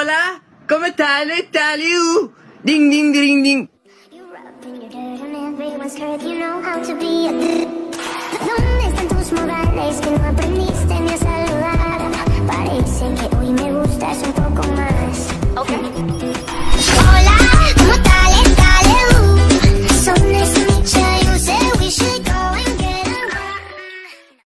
Hola, ¿cómo tal? Ding, ding, ding, ding. ¿Dónde están tus modales que no aprendiste ni a saludar? Parece que hoy me gustas un